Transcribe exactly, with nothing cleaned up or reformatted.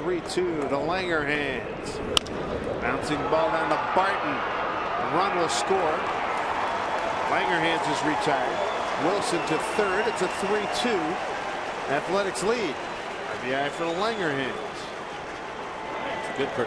three two to Langerhans. Bouncing ball down to Barton. A run will score. Langerhans is retired. Wilson to third. It's a three two. Athletics lead. R B I for Langerhans. It's a good